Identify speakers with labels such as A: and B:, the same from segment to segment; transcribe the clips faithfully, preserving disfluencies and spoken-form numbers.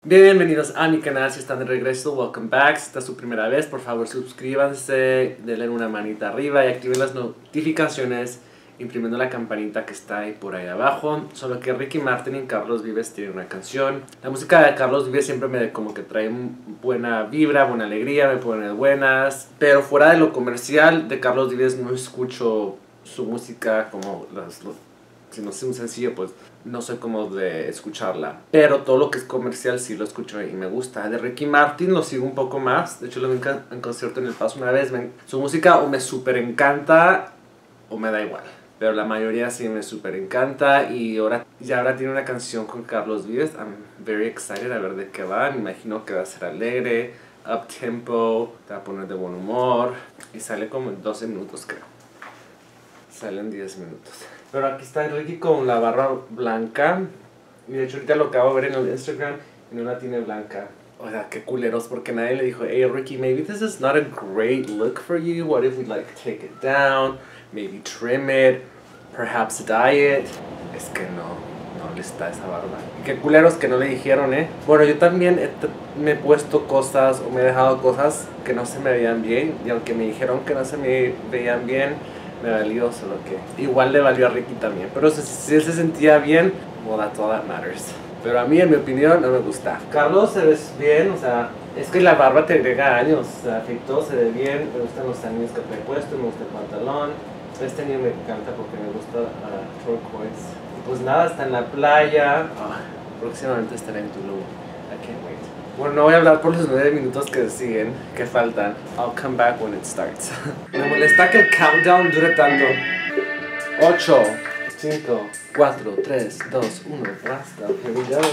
A: Bienvenidos a mi canal, si están de regreso, welcome back. Si esta es su primera vez, por favor suscríbanse, denle una manita arriba y activen las notificaciones imprimiendo la campanita que está ahí por ahí abajo. Solo que Ricky Martin y Carlos Vives tienen una canción. La música de Carlos Vives siempre me como que trae buena vibra, buena alegría, me pone buenas. Pero fuera de lo comercial de Carlos Vives no escucho su música como las... los, si no es un sencillo, pues no soy como de escucharla. Pero todo lo que es comercial sí lo escucho y me gusta. De Ricky Martin lo sigo un poco más. De hecho lo vi en concierto en El Paso una vez. Me, su música o me súper encanta o me da igual. Pero la mayoría sí me súper encanta. Y ahora, ya ahora tiene una canción con Carlos Vives. I'm very excited a ver de qué va. Me imagino que va a ser alegre, up tempo, te va a poner de buen humor. Y sale como en doce minutos creo. Sale en diez minutos. Pero aquí está Ricky con la barba blanca. Y de hecho ahorita lo acabo de ver en el Instagram y no la tiene blanca. O sea, qué culeros, porque nadie le dijo, hey Ricky, maybe this is not a great look for you. What if we like take it down, maybe trim it, perhaps dye it? Es que no, no le está esa barba. Y qué culeros que no le dijeron, eh. Bueno, yo también he me he puesto cosas o me he dejado cosas que no se me veían bien. Y aunque me dijeron que no se me veían bien, me valió, solo que igual le valió a Ricky también. Pero si, si él se sentía bien, well, that's all that matters. Pero a mí, en mi opinión, no me gusta. Carlos se ve bien, o sea, es que la barba te agrega años. O sea, afeitó, se ve bien, me gustan los anillos que te he puesto, me gusta el pantalón. Este anillo me encanta porque me gusta uh, turquoise. Y pues nada, está en la playa. Oh, próximamente estaré en Tulum. I can't wait. Bueno, no voy a hablar por los nueve minutos que siguen, que faltan. I'll come back when it starts. Me molesta que el countdown dure tanto. ocho, cinco, cuatro, tres, dos, uno, basta. Here we go.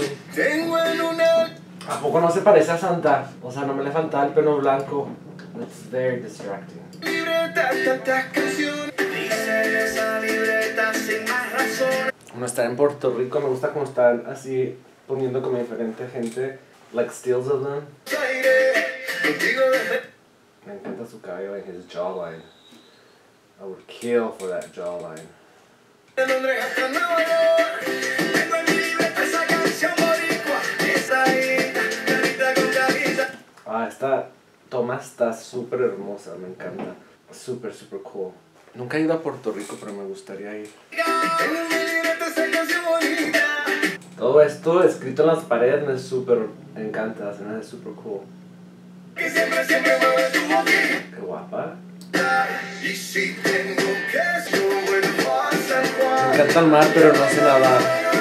A: ¿A poco no se parece a Santa? O sea, no me le falta el pelo blanco. It's very distracting. Bueno, estar en Puerto Rico, me gusta como estar así poniendo como diferente gente. Like steals of them. Me encanta su cabello and his jawline. I would kill for that jawline. Ah, esta toma está súper hermosa, me encanta. Súper, súper cool. Nunca he ido a Puerto Rico, pero me gustaría ir. Todo esto escrito en las paredes me súper encanta, se me hace súper cool. Qué guapa. Me encanta el mar, pero no sé nadar.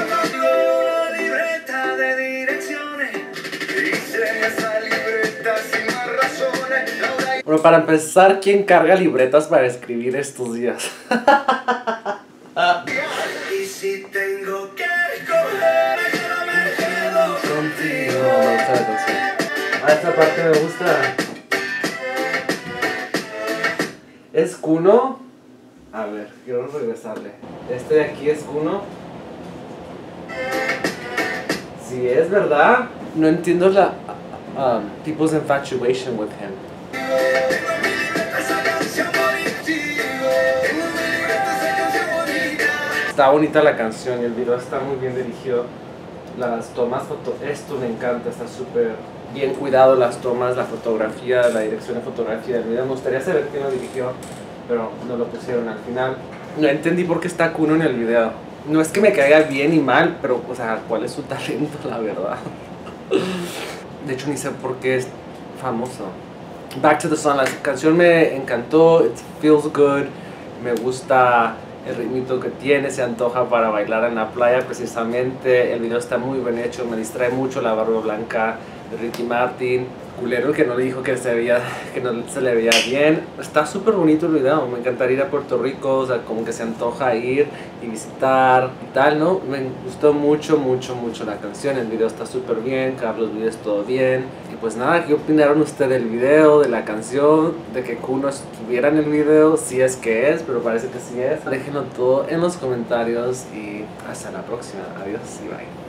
A: Bueno, para empezar, ¿quién carga libretas para escribir estos días?
B: Y si tengo que escoger, yo me quedo contigo.
A: No, me gusta la canción. Ah, esta parte me gusta. ¿Es Kuno? A ver, quiero regresarle. Este de aquí es Kuno. Sí, es verdad. No entiendo la um, people's infatuation with him. Está bonita la canción y el video está muy bien dirigido. Las tomas, foto esto me encanta, está súper bien cuidado las tomas, la fotografía, la dirección de fotografía del video. Me gustaría saber quién lo dirigió, pero no lo pusieron al final. No entendí por qué está Kuno en el video. No es que me caiga bien y mal, pero, o sea, ¿cuál es su talento, la verdad? De hecho, ni sé por qué es famoso. Back to the Sun, la canción me encantó, it feels good, me gusta el ritmito que tiene, se antoja para bailar en la playa precisamente. El video está muy bien hecho, me distrae mucho la barba blanca de Ricky Martin. Culero que no le dijo que se veía, que no se le veía bien. Está súper bonito el video, me encantaría ir a Puerto Rico, o sea, como que se antoja ir y visitar y tal, ¿no? Me gustó mucho, mucho, mucho la canción, el video está súper bien, Carlos Vives todo bien. Y pues nada, ¿qué opinaron ustedes del video, de la canción, de que Kuno estuviera en el video? Si es que es, pero parece que sí es. Déjenlo todo en los comentarios y hasta la próxima. Adiós y bye.